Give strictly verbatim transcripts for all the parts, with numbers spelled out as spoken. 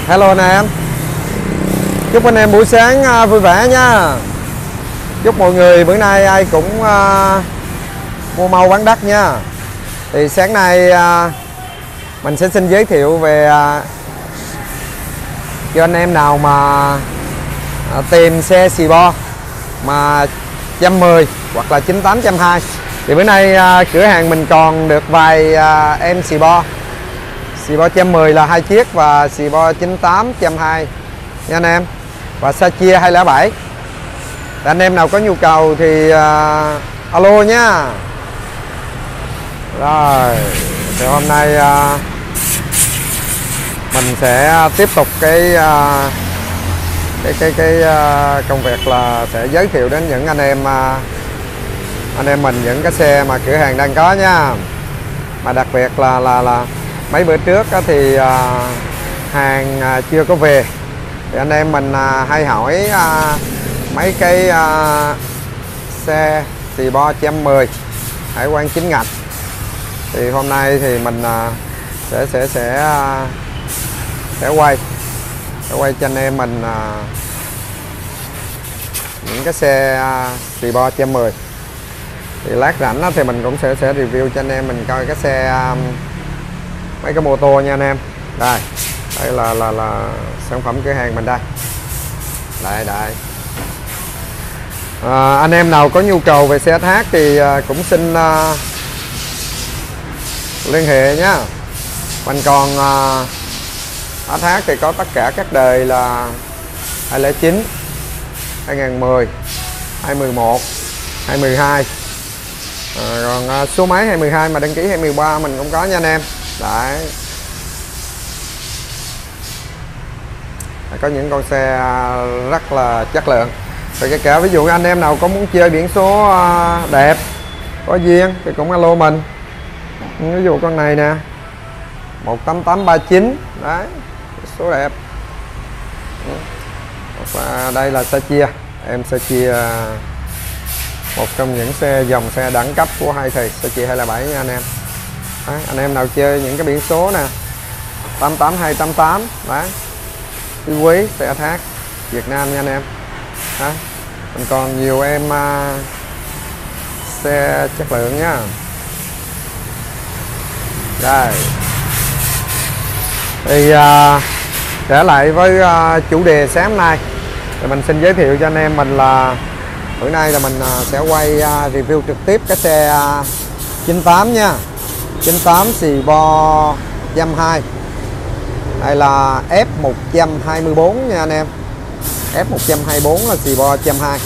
Hello anh em. Chúc anh em buổi sáng vui vẻ nha. Chúc mọi người bữa nay ai cũng uh, mua mau bán đắt nha. Thì sáng nay uh, mình sẽ xin giới thiệu về uh, cho anh em nào mà uh, tìm xe xì bo mà một trăm mười hoặc là chín tám trăm hai. Thì bữa nay uh, cửa hàng mình còn được vài uh, em xì bo. Xì bo một trăm mười là hai chiếc và xì bo chín tám một trăm hai nha anh em. Và Sacia hai không bảy. Anh em nào có nhu cầu thì uh, alo nhá. Rồi, thì hôm nay uh, mình sẽ tiếp tục cái uh, cái cái cái uh, công việc là sẽ giới thiệu đến những anh em uh, anh em mình những cái xe mà cửa hàng đang có nha. Mà đặc biệt là là là mấy bữa trước thì uh, hàng uh, chưa có về thì anh em mình uh, hay hỏi uh, mấy cái uh, xe xì bo một trăm mười hải quan chính ngạch. Thì hôm nay thì mình uh, sẽ sẽ sẽ uh, sẽ quay sẽ quay cho anh em mình uh, những cái xe uh, xì bo một trăm mười. Thì lát rảnh thì mình cũng sẽ sẽ review cho anh em mình coi cái xe um, mấy cái mô tô nha anh em. Đây, đây là là là sản phẩm cửa hàng mình đây. Đây đây. À, anh em nào có nhu cầu về xe ét hát thì uh, cũng xin uh, liên hệ nhá. Mình còn uh, ét hát thì có tất cả các đời là hai không chín, hai không một không, hai không một một, hai không một hai. À, còn uh, số máy hai không một hai mà đăng ký hai không một ba mình cũng có nha anh em. Đấy. Có những con xe rất là chất lượng. Rồi kể cả ví dụ anh em nào có muốn chơi biển số đẹp có duyên thì cũng alo mình. Ví dụ con này nè, một tám tám ba chín đấy, số đẹp. Và đây là Sacia, em Sacia, một trong những xe dòng xe đẳng cấp của hai thầy Sacia hai không bảy nha anh em. Đấy, anh em nào chơi những cái biển số nè tám tám hai tám tám đấy, quý quý xe ét hát Việt Nam nha anh em. Đấy, mình còn nhiều em uh, xe chất lượng nhá. Đây thì uh, trở lại với uh, chủ đề sáng hôm nay thì mình xin giới thiệu cho anh em mình là bữa nay là mình uh, sẽ quay uh, review trực tiếp cái xe uh, chín tám nha, chín tám xì bo một trăm hai. Đây là F một hai tư nha anh em. F một hai tư là xì bo một trăm hai.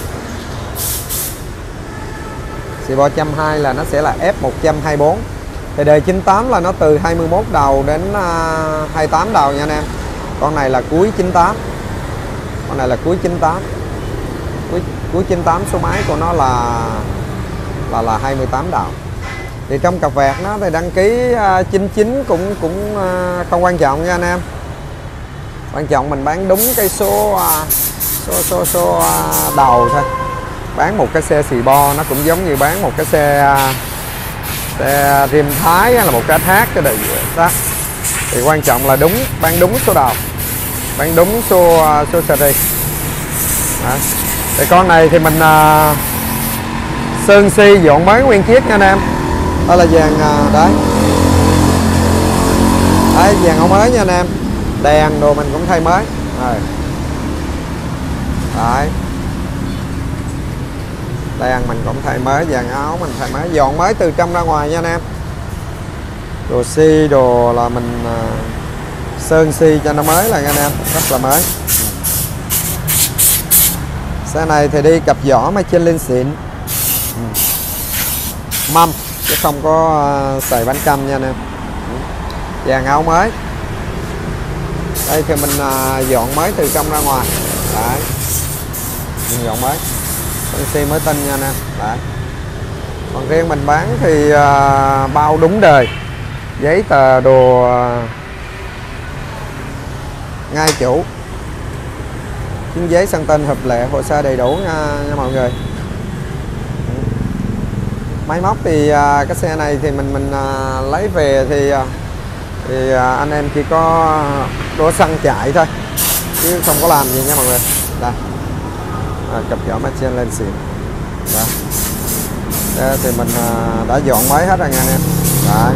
Xì bo một trăm hai là nó sẽ là F một hai tư. Thì đời chín tám là nó từ hai mươi mốt đầu đến uh, hai mươi tám đầu nha anh em. Con này là cuối chín tám. Con này là cuối chín tám. Cuối, cuối chín tám, số máy của nó là là là hai mươi tám đầu. Thì trong cặp vẹt nó thì đăng ký uh, chín chín cũng cũng uh, không quan trọng nha anh em. Quan trọng mình bán đúng cái số uh, số số số uh, đầu thôi. Bán một cái xe xì bo nó cũng giống như bán một cái xe uh, xe Rim Thái hay là một cái ét hát cái đời đó. Thì quan trọng là đúng, bán đúng số đầu, bán đúng số uh, số series. Đó. Thì con này thì mình uh, sơn si dọn mới nguyên chiếc nha anh em. Đó là dàn uh, đấy. Đấy, dàn áo mới nha anh em. Đèn đồ mình cũng thay mới. Rồi. Đấy. Đèn mình cũng thay mới, dàn áo mình thay mới, dọn mới từ trong ra ngoài nha anh em. Đồ xi đồ là mình uh, sơn xi cho nó mới là nha anh em, rất là mới. Xe này thì đi cặp vỏ Michelin xịn. Ừ. Mâm chứ không có uh, xài bánh căm nha anh em. Dàn áo mới. Đây thì mình uh, dọn mới từ trong ra ngoài. Đấy. Mình dọn mới. Con xe mới tinh nha anh em. Đấy. Còn riêng mình bán thì uh, bao đúng đời. Giấy tờ đồ uh, ngay chủ. Chứng giấy sang tên hợp lệ, hồ sơ đầy đủ nha, nha mọi người. Máy móc thì uh, cái xe này thì mình mình uh, lấy về thì uh, thì à, anh em chỉ có đổ xăng chạy thôi chứ không có làm gì nha mọi người. Đây à, cặp giỏ Michelin lên xịn. Đó. Đây thì mình à, đã dọn máy hết rồi nha anh em. Đấy.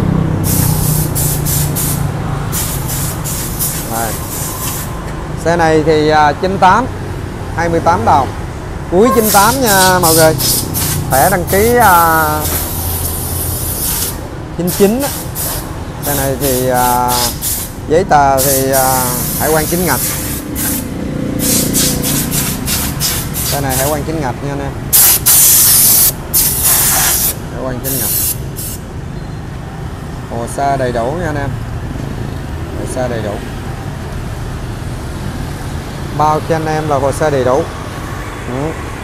Đây. Xe này thì à, chín mươi tám, hai mươi tám đồng, cuối chín mươi tám nha mọi người. Thẻ đăng ký à, chín mươi chín á. Xe này thì à, giấy tờ thì à, hải quan chính ngạch. Xe này hải quan chính ngạch nha anh em. Hải quan chính ngạch. Hồ sơ đầy đủ nha anh em. Hồ sơ đầy đủ. Bao cho anh em là hồ sơ đầy đủ. Ừ.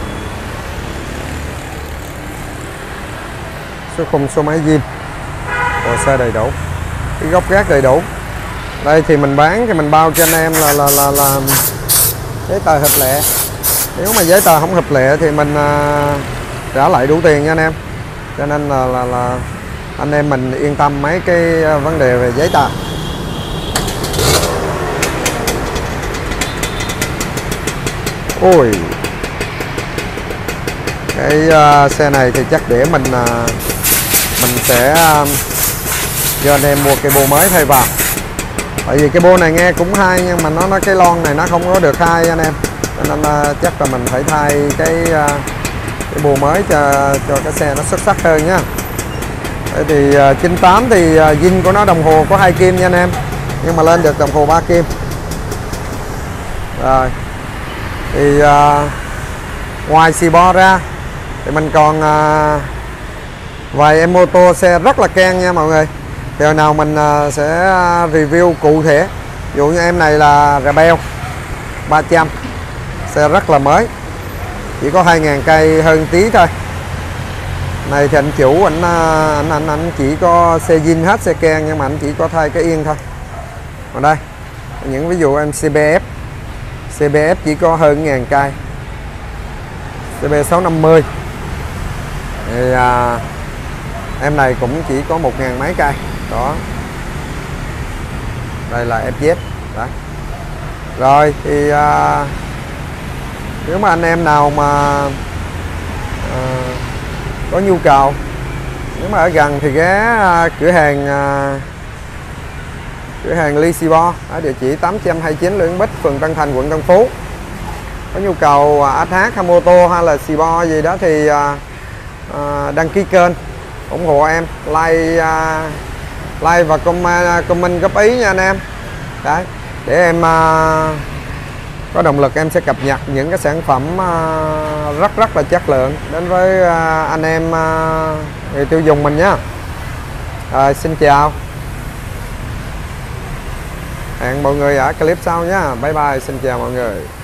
Số khung số máy zin, hồ sơ đầy đủ, cái gốc gác đầy đủ. Đây thì mình bán thì mình bao cho anh em là là là, là giấy tờ hợp lệ. Nếu mà giấy tờ không hợp lệ thì mình à, trả lại đủ tiền nha anh em. Cho nên là là, là anh em mình yên tâm mấy cái vấn đề về giấy tờ. Ôi, cái uh, xe này thì chắc để mình uh, mình sẽ uh, cho anh em mua cái bô mới thay vào. Tại vì cái bô này nghe cũng hay nhưng mà nó nó cái lon này nó không có được hay anh em, cho nên uh, chắc là mình phải thay cái uh, cái bô mới cho cho cái xe nó xuất sắc hơn nhá. Vậy thì uh, chín mươi tám thì uh, zin của nó đồng hồ có hai kim nha anh em, nhưng mà lên được đồng hồ ba kim. Rồi thì uh, ngoài xì bo ra thì mình còn uh, vài em mô tô xe rất là keng nha mọi người. Thì hồi nào mình uh, sẽ review cụ thể. Ví dụ như em này là Rebel ba trăm, xe rất là mới, chỉ có hai ngàn cây hơn tí thôi. Này thì anh chủ anh anh anh, anh chỉ có xe zin hết, xe keng, nhưng mà anh chỉ có thay cái yên thôi. Còn đây những ví dụ em xê bê ép, xê bê ép chỉ có hơn ngàn cây, xê bê sáu năm mươi thì à, em này cũng chỉ có một ngàn mấy cây đó. Đây là ép zét đó. Rồi thì à, nếu mà anh em nào mà à, có nhu cầu, nếu mà ở gần thì ghé à, cửa hàng à, cửa hàng Ly Xì Bo ở địa chỉ tám trăm hai mươi chín Lê Văn Bích, phường Tân Thành, quận Tân Phú. Có nhu cầu ét hát hay mô tô hay là xì bo gì đó thì à, à, đăng ký kênh, ủng hộ em, like à, like và comment, comment góp ý nha anh em. Đấy, để em à, có động lực em sẽ cập nhật những cái sản phẩm à, rất rất là chất lượng đến với à, anh em à, người tiêu dùng mình nhé. À, xin chào, hẹn mọi người ở clip sau nhé. Bye bye, xin chào mọi người.